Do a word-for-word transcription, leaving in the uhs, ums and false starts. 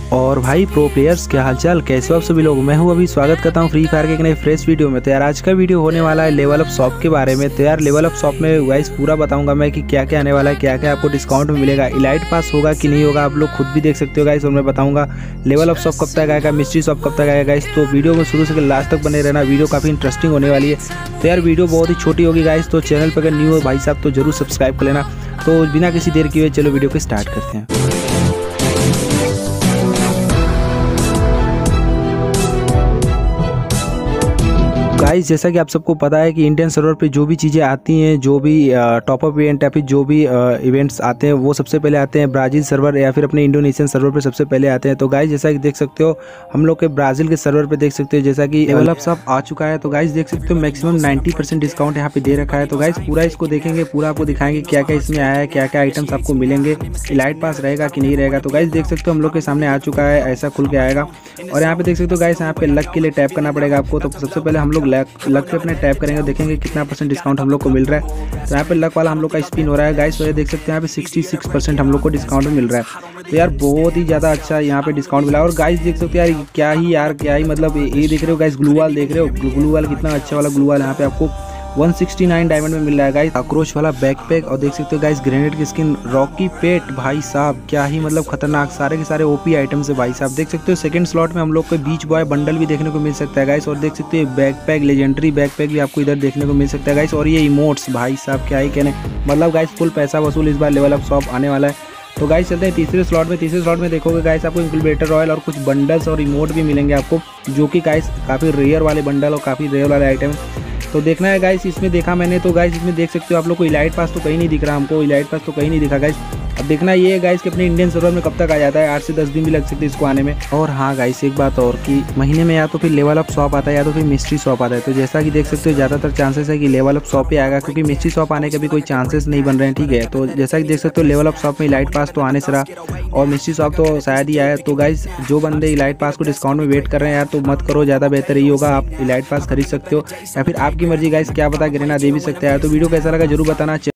और भाई pro players, क्या हालचाल, कैसे हो आप सभी लोग। मैं हूं अभी स्वागत करता हूं फ्री फायर के एक नए फ्रेश वीडियो में। तो यार आज का वीडियो होने वाला है लेवल अप शॉप के बारे में। तो यार लेवल अप शॉप में गाइस पूरा बताऊंगा मैं कि क्या क्या आने वाला है, क्या क्या आपको डिस्काउंट में मिलेगा, इलाइट पास होगा कि नहीं होगा, आप लोग खुद भी देख सकते हो गाइस। और मैं बताऊंगा लेवल अप शॉप कब तक आएगा, मिस्ट्री शॉप कब तक आएगा गाइस। तो वीडियो में शुरू से लास्ट तक बने रहना, वीडियो काफ़ी इंटरेस्टिंग होने वाली है। तो यार वीडियो बहुत ही छोटी होगी गाइस, तो चैनल पर अगर न्यू हो भाई साहब तो जरूर सब्सक्राइब कर लेना। तो बिना किसी देर किए चलो वीडियो को स्टार्ट करते हैं। गाइस जैसा कि आप सबको पता है कि इंडियन सर्वर पे जो भी चीज़ें आती हैं, जो भी टॉप अप इवेंट या फिर जो भी इवेंट्स आते हैं वो सबसे पहले आते हैं ब्राज़ील सर्वर या फिर अपने इंडोनेशियन सर्वर पे सबसे पहले आते हैं। तो गाइस जैसा कि देख सकते हो हम लोग के ब्राज़ील के सर्वर पे देख सकते हो जैसा कि लेवल अप सब आ चुका है। तो गाइस देख सकते हो मैक्सिमम नाइन्टी परसेंट डिस्काउंट यहाँ पे दे रखा है। तो गाइस पूरा इसको देखेंगे, पूरा आपको दिखाएंगे क्या क्या इसमें आया है, क्या क्या आइटम्स आपको मिलेंगे, इलाइट पास रहेगा कि नहीं रहेगा। तो गाइस देख सकते हो हम लोग के सामने आ चुका है, ऐसा खुल के आएगा। और यहाँ पे देख सकते हो गाइस यहाँ पे लक के लिए टैप करना पड़ेगा आपको। तो सबसे पहले हम लोग लक लक पे अपने टैप करेंगे, देखेंगे कितना परसेंट डिस्काउंट हम लोग को मिल रहा है। तो यहाँ पे लक वाला हम लोग का स्पिन हो रहा है गाइस। तो ये देख सकते हैं यहाँ पे सिक्सटी सिक्स परसेंट हम लोग को डिस्काउंट मिल रहा है। तो यार बहुत ही ज़्यादा अच्छा यहाँ पे डिस्काउंट मिला। और गाइस देख सकते हो यार क्या ही यार क्या ही मतलब ये देख रहे हो गाइस, ग्लू वाल देख रहे हो, ग्लू वाल कितना अच्छा वाला ग्लू वाल यहाँ पे आपको वन सिक्सटी नाइन डायमंड में मिल रहा है गाइस। आक्रोश वाला बैकपैक और देख सकते हो गाइस ग्रेनेड की स्किन, रॉकी पेट, भाई साहब क्या ही मतलब खतरनाक सारे के सारे ओपी आइटम्स है भाई साहब। देख सकते हो सेकंड स्लॉट में हम लोग को बीच बॉय बंडल भी देखने को मिल सकता है गाइस। और देख सकते हो बैकपैक, लेजेंडरी बैकपैक भी आपको इधर देखने को मिल सकता है गाइस। और ये इमोट्स भाई साहब क्या ही कहने, मतलब गाइस फुल पैसा वसूल इस बार लेवल अप शॉप आने वाला है। तो गाइस चलते हैं तीसरे स्लॉट में। तीसरे स्लॉट में देखोगे गाइस आपको इंक्यूबेटर रॉयल और कुछ बंडल्स और इमोट भी मिलेंगे आपको, जो कि गाइस काफ़ी रेयर वाले बंडल और काफ़ी रेयर वाले आइटम। तो देखना है गाइस, इसमें देखा मैंने तो गाइस इसमें देख सकते हो आप लोग को इलाइट पास तो कहीं नहीं दिख रहा, हमको इलाइट पास तो कहीं नहीं दिखा गाइस। अब देखना ये है गाइस कि अपने इंडियन सर्वर में कब तक आ जाता है, आठ से दस दिन भी लग सकते हैं इसको आने में। और हाँ गाइस एक बात और कि महीने में या तो फिर लेवल अप शॉप आता है या तो फिर मिस्ट्री शॉप आता है। तो जैसा कि देख सकते हो ज़्यादातर चांसेस है कि लेवल अप शॉप ही आएगा, क्योंकि मिस्ट्री शॉप आने के भी कोई चांसेस नहीं बन रहे हैं, ठीक है। तो जैसा कि देख सकते हो लेवल अप शॉप में इलाइट पास तो आने से रहा और मिस्ट्री शॉप तो शायद ही आया। तो गाइस जो बंदे इलाइट पास को डिस्काउंट में वेट कर रहे हैं यार तो मत करो, ज़्यादा बेहतर ही होगा, आप इलाइट पास खरीद सकते हो या फिर आपकी मर्जी गाइस, क्या पता गिरना दे भी सकते हैं। तो वीडियो कैसा लगा जरूर बताना।